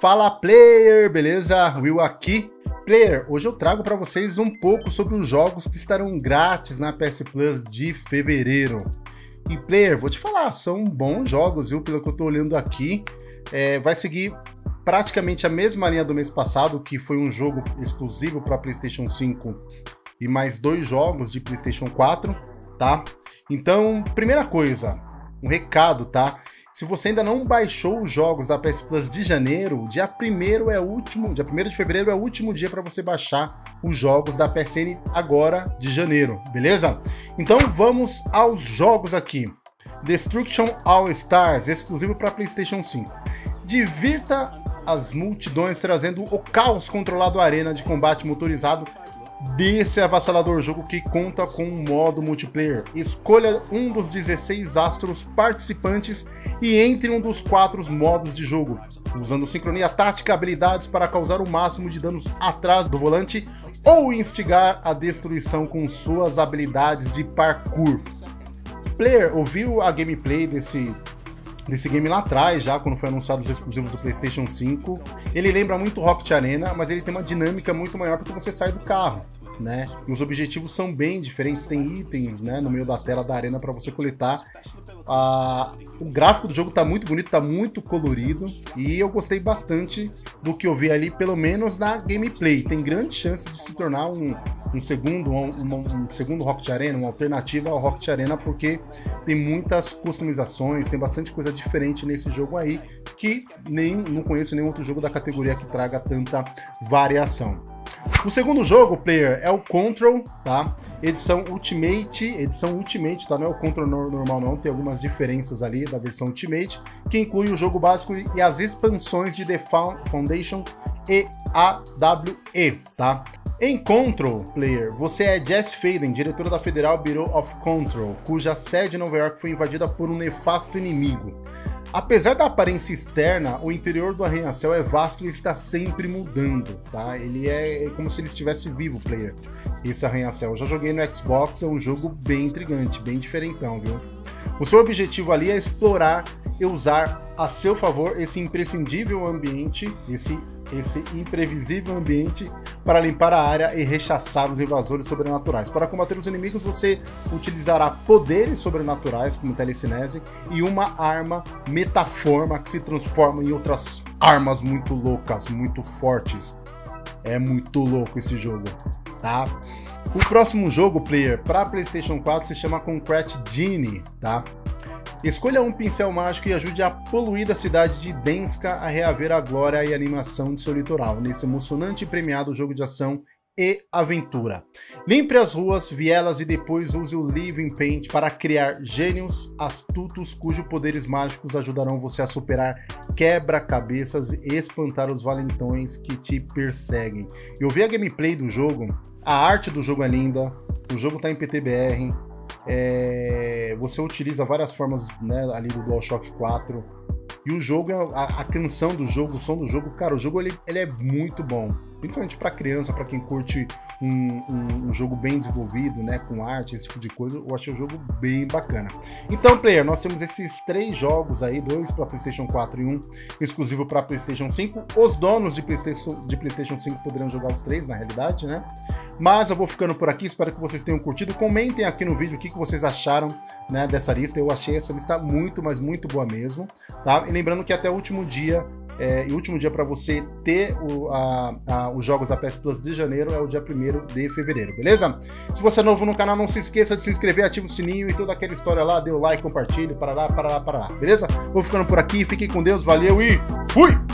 Fala player, beleza? Will aqui. Player, hoje eu trago para vocês um pouco sobre os jogos que estarão grátis na PS Plus de fevereiro. E player, vou te falar, são bons jogos, viu? Pelo que eu tô olhando aqui, vai seguir praticamente a mesma linha do mês passado, que foi um jogo exclusivo para PlayStation 5 e mais 2 jogos de PlayStation 4, tá? Então, primeira coisa, um recado, tá? Se você ainda não baixou os jogos da PS Plus de janeiro, dia 1º de fevereiro é o último dia para você baixar os jogos da PSN agora de janeiro, beleza? Então vamos aos jogos aqui. Destruction All Stars, exclusivo para PlayStation 5. Divirta as multidões trazendo o caos controlado à arena de combate motorizado desse avassalador jogo que conta com um modo multiplayer. Escolha um dos 16 astros participantes e entre um dos 4 modos de jogo, usando sincronia tática, habilidades para causar o máximo de danos atrás do volante ou instigar a destruição com suas habilidades de parkour. Player, ouviu a gameplay desse game lá atrás, já quando foi anunciado os exclusivos do PlayStation 5. Ele lembra muito Rocket Arena, mas ele tem uma dinâmica muito maior porque você sai do carro, né? E os objetivos são bem diferentes, tem itens, né, no meio da tela da arena para você coletar. O gráfico do jogo tá muito bonito, tá muito colorido e eu gostei bastante do que eu vi ali, pelo menos na gameplay. Tem grande chance de se tornar um segundo Rocket Arena, uma alternativa ao Rocket Arena, porque tem muitas customizações, tem bastante coisa diferente nesse jogo aí, que não conheço nenhum outro jogo da categoria que traga tanta variação. O segundo jogo, player, é o Control, tá? Edição Ultimate, tá? Não é o Control normal não, tem algumas diferenças ali da versão Ultimate, que inclui o jogo básico e as expansões de The Foundation e AWE, tá? Em Control, player, você é Jess Faden, diretora da Federal Bureau of Control, cuja sede em Nova York foi invadida por um nefasto inimigo. Apesar da aparência externa, o interior do arranha-céu é vasto e está sempre mudando, tá? Ele é como se ele estivesse vivo, player, esse arranha-céu. Eu já joguei no Xbox, é um jogo bem intrigante, bem diferentão, viu? O seu objetivo ali é explorar e usar a seu favor esse imprescindível ambiente, esse imprevisível ambiente para limpar a área e rechaçar os invasores sobrenaturais. Para combater os inimigos, você utilizará poderes sobrenaturais, como telecinese, e uma arma metaforma que se transforma em outras armas muito loucas, muito fortes. É muito louco esse jogo, tá? O próximo jogo, player, para PlayStation 4 se chama Concrete Genie, tá? Escolha um pincel mágico e ajude a poluída cidade de Denska a reaver a glória e animação de seu litoral, nesse emocionante e premiado jogo de ação e aventura. Limpe as ruas, vielas e depois use o Living Paint para criar gênios astutos cujos poderes mágicos ajudarão você a superar quebra-cabeças e espantar os valentões que te perseguem. Eu vi a gameplay do jogo, a arte do jogo é linda, o jogo tá em PTBR, você utiliza várias formas, né, ali do DualShock 4 e o jogo, a canção do jogo, o som do jogo, cara, o jogo ele é muito bom, principalmente para criança, para quem curte um jogo bem desenvolvido, né, com arte, esse tipo de coisa. Eu achei o jogo bem bacana. Então, player, nós temos esses 3 jogos aí, 2 para PlayStation 4 e 1 exclusivo para PlayStation 5. Os donos de PlayStation 5 poderão jogar os 3, na realidade, né? Mas eu vou ficando por aqui, espero que vocês tenham curtido. Comentem aqui no vídeo o que vocês acharam, né, dessa lista. Eu achei essa lista muito, mas muito boa mesmo, tá? E lembrando que até o último dia, para você ter os jogos da PS Plus de janeiro é o dia 1º de fevereiro, beleza? Se você é novo no canal, não se esqueça de se inscrever, ativa o sininho e toda aquela história lá, dê o like, compartilhe, parará, beleza? Vou ficando por aqui, fiquem com Deus, valeu e fui!